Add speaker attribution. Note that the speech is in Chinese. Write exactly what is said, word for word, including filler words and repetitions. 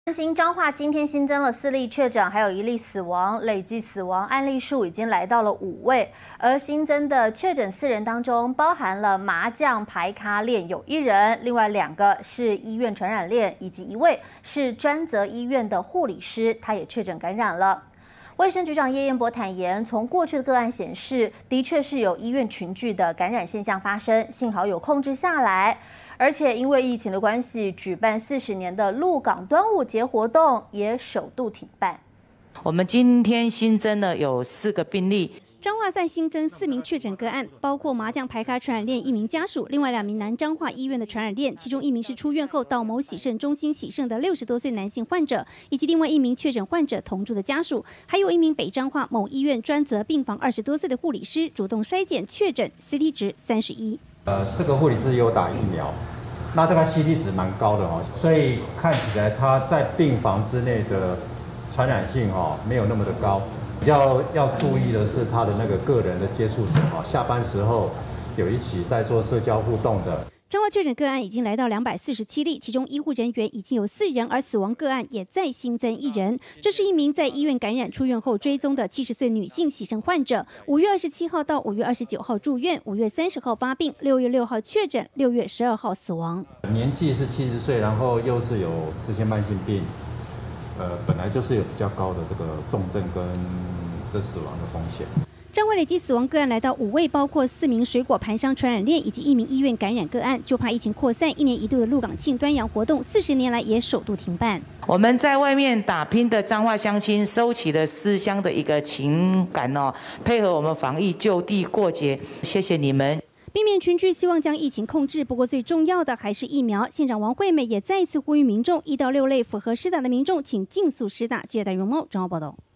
Speaker 1: 新彰化今天新增了四例确诊，还有一例死亡，累计死亡案例数已经来到了五位。而新增的确诊四人当中，包含了麻将牌咖链有一人，另外两个是医院传染链，以及一位是专责医院的护理师，他也确诊感染了。卫生局长叶彦博坦言，从过去的个案显示，的确是有医院群聚的感染现象发生，幸好有控制下来。而且因为疫情的关系，举办四十年的鹿港端午节活动也首度停办。
Speaker 2: 我们今天新增了有四个病例。
Speaker 3: 彰化再新增四名确诊个案，包括麻将牌咖传染链一名家属，另外两名南彰化医院的传染链，其中一名是出院后到某洗肾中心洗肾的六十多岁男性患者，以及另外一名确诊患者同住的家属，还有一名北彰化某医院专责病房二十多岁的护理师主动筛检确诊 C T 值三十一。
Speaker 4: 呃，这个护理师有打疫苗，那这个 C T 值蛮高的哦，所以看起来他在病房之内的传染性哦没有那么的高。比较要注意的是他的那个个人的接触者哦，下班时候有一起在做社交互动的。
Speaker 3: 彰化确诊个案已经来到两百四十七例，其中医护人员已经有四人，而死亡个案也再新增一人。这是一名在医院感染出院后追踪的七十岁女性洗肾患者，五月二十七号到五月二十九号住院，五月三十号发病，六月六号确诊，六月十二号死亡。
Speaker 4: 年纪是七十岁，然后又是有这些慢性病，呃，本来就是有比较高的这个重症跟这死亡的风险。
Speaker 3: 彰化累计死亡个案来到五位，包括四名水果盘商传染链以及一名医院感染个案。就怕疫情扩散，一年一度的鹿港庆端阳活动，四十年来也首度停办。
Speaker 2: 我们在外面打拼的彰化乡亲，收起了思乡的一个情感哦，配合我们防疫就地过节，谢谢你们。
Speaker 3: 避免群聚，希望将疫情控制。不过最重要的还是疫苗。县长王惠美也再一次呼吁民众，一到六类符合施打的民众，请尽速施打。记者戴荣茂，彰化报道。